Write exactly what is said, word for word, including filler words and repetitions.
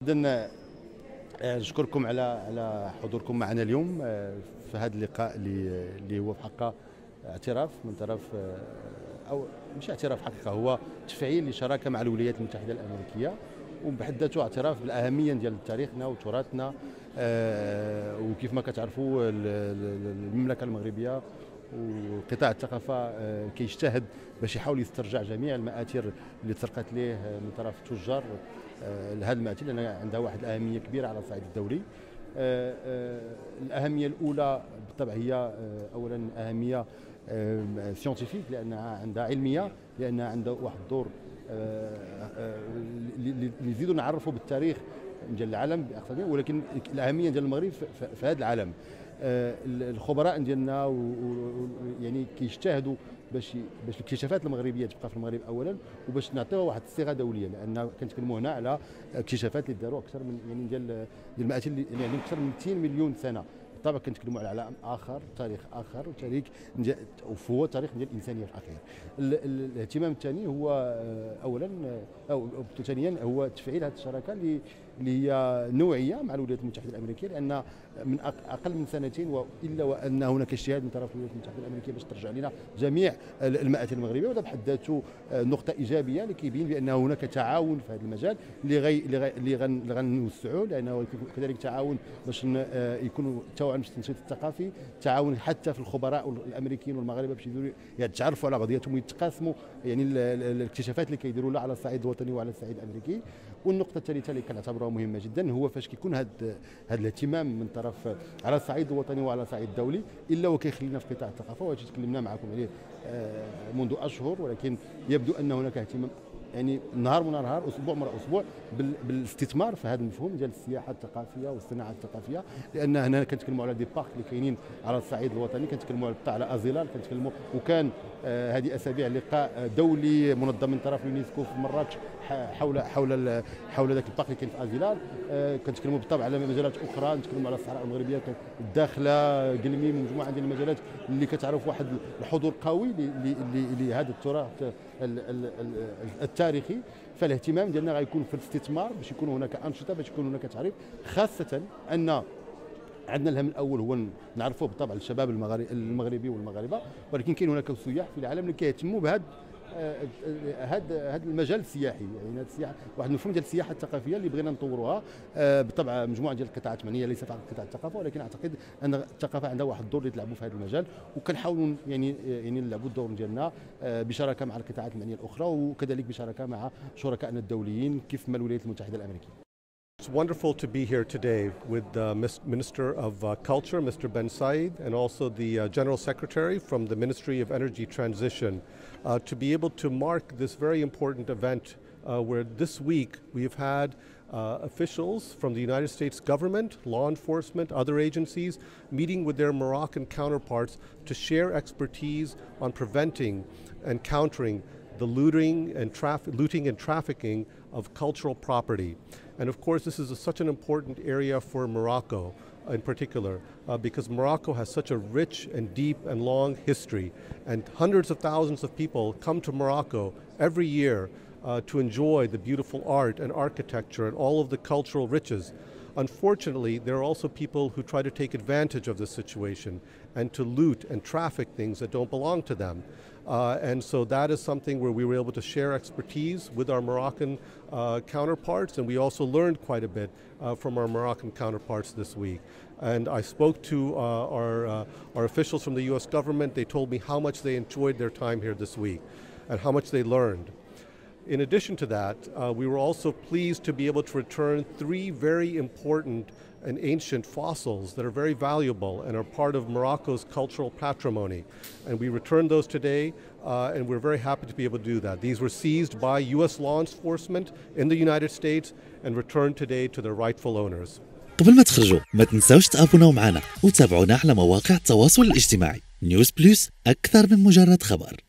إذن نشكركم على على حضوركم معنا اليوم في هذا اللقاء اللي اللي هو في حقه اعتراف من طرف، او مش اعتراف حقيقه، هو تفعيل لشراكه مع الولايات المتحده الامريكيه، وبحد ذاته اعتراف بالاهميه ديال تاريخنا وتراثنا. وكيف ما كتعرفوا المملكه المغربيه وقطاع الثقافه كيجتهد باش يحاول يسترجع جميع المآثر اللي تسرقت ليه من طرف التجار لهذه المآثر، لان عندها واحد الاهميه كبيره على الصعيد الدولي. الاهميه الاولى بالطبع هي اولا اهميه سيونتيفيك، لانها عندها علميه، لانها عندها واحد الدور اللي يزيدوا نعرفوا بالتاريخ ديال العالم، ولكن الاهميه ديال المغرب في هذا العالم. الخبراء ديالنا يعني كيجتهدوا باش باش الاكتشافات المغربيه تبقى في المغرب اولا، وباش نعطيوها واحد الصيغه دوليه، لان كنتكلموا هنا على اكتشافات اللي داروا اكثر من يعني ديال ديال المآثر يعني اكثر من مئتين مليون سنه. طبعا كنتكلموا على عالم اخر، تاريخ اخر، وتاريخ وهو تاريخ ديال الانسانيه في الاخير. الاهتمام الثاني هو اولا او ثانيا هو تفعيل هذه الشراكه اللي اللي هي نوعيه مع الولايات المتحده الامريكيه، لان من اقل من سنتين والا وان هناك اجتهاد من طرف الولايات المتحده الامريكيه باش ترجع لنا جميع المآثر المغربيه، وهذا بحد ذاته نقطه ايجابيه اللي كيبين بان هناك تعاون في هذا المجال اللي غي اللي غنوسعوه، لانه كذلك تعاون باش يكونوا تعاون باش التنشيط الثقافي، تعاون حتى في الخبراء الامريكيين والمغاربه باش يديروا يتعرفوا على بعضياتهم ويتقاسموا يعني الاكتشافات اللي كيديروا لا على الصعيد الوطني وعلى الصعيد الامريكي. والنقطه الثالثه اللي كنعتبرها مهمه جدا هو فاش كيكون هذا هذا الاهتمام من طرف على الصعيد الوطني وعلى الصعيد الدولي، الا وكيخلينا في قطاع الثقافه، وهذا تكلمنا معكم عليه منذ اشهر، ولكن يبدو ان هناك اهتمام يعني نهار من نهار، اسبوع مره اسبوع، بالاستثمار في هذا المفهوم ديال السياحه الثقافيه والصناعه الثقافيه، لان هنا كنتكلموا على دي بارك اللي كاينين على الصعيد الوطني، كنتكلموا على ازيلال، كنتكلموا وكان آه هذه اسابيع لقاء دولي منظم من طرف اليونسكو في مراكش حول حول حول ذاك البارك اللي كاين في ازيلال. آه كنتكلموا بالطبع على مجالات اخرى، نتكلموا على الصحراء المغربيه الداخله، قلميم، ومجموعه ديال المجالات اللي كتعرف واحد الحضور قوي لهذا التراث التاريخي. فالاهتمام ديالنا غيكون في الاستثمار باش يكون هناك انشطه، باش يكون هناك تعريف، خاصه ان عندنا الهم الاول هو نعرفوه بالطبع الشباب المغربي والمغاربه، ولكن كاين هناك سياح في العالم اللي كيهتموا بهذا هذا هذا المجال السياحي، يعني هذا السياحه واحد المفهوم ديال السياحه الثقافيه اللي بغينا نطوروها. بالطبع مجموعه ديال القطاعات معنيه، ليس فقط قطاع الثقافه، ولكن اعتقد ان الثقافه عندها واحد الدور اللي تلعبوا في هذا المجال، وكنحاولوا يعني يعني نلعبوا الدور ديالنا بشراكه مع القطاعات المعنيه الاخرى، وكذلك بشراكه مع شركائنا الدوليين كيف ما الولايات المتحده الامريكيه. It's wonderful to be here today with the Minister of uh, Culture, Mister Ben Said, and also the uh, General Secretary from the Ministry of Energy Transition uh, to be able to mark this very important event uh, where this week we have had uh, officials from the United States government, law enforcement, other agencies meeting with their Moroccan counterparts to share expertise on preventing and countering the looting and, looting and trafficking of cultural property. And of course, this is a, such an important area for Morocco in particular, uh, because Morocco has such a rich and deep and long history, and hundreds of thousands of people come to Morocco every year uh, to enjoy the beautiful art and architecture and all of the cultural riches. Unfortunately, there are also people who try to take advantage of this situation and to loot and traffic things that don't belong to them. Uh, and so that is something where we were able to share expertise with our Moroccan uh, counterparts, and we also learned quite a bit uh, from our Moroccan counterparts this week. And I spoke to uh, our, uh, our officials from the U S government. They told me how much they enjoyed their time here this week and how much they learned. In addition to that, uh, we were also pleased to be able to return three very important and ancient fossils that are very valuable and are part of Morocco's cultural patrimony. And we returned those today, uh, and we're very happy to be able to do that. These were seized by U S law enforcement in the United States and returned today to their rightful owners. قبل ما تخرجوا ما تنساوش تابوناو معنا وتابعونا على مواقع التواصل الاجتماعي. نيوز بلس، أكثر من مجرد خبر.